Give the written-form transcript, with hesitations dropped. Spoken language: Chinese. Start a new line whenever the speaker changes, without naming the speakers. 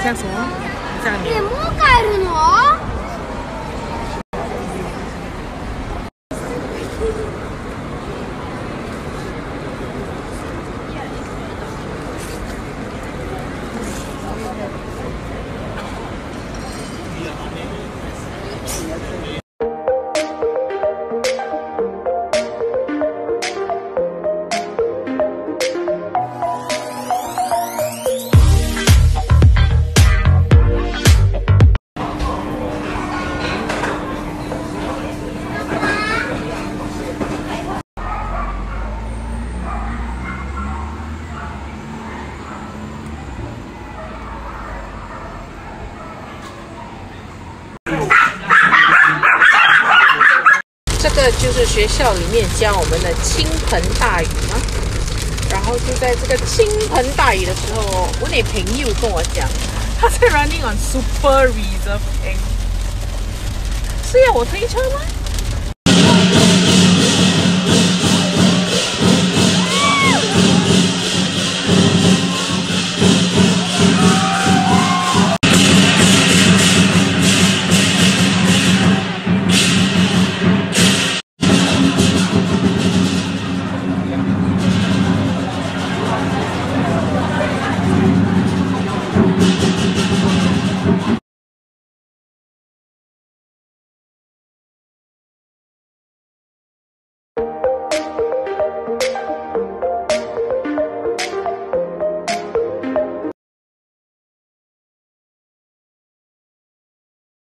像什么？像你。
もう帰るの？
这个就是学校里面教我们的倾盆大雨吗？然后就在这个倾盆大雨的时候，我那朋友跟我讲，他在 running on super reserve tank，是要我推车吗？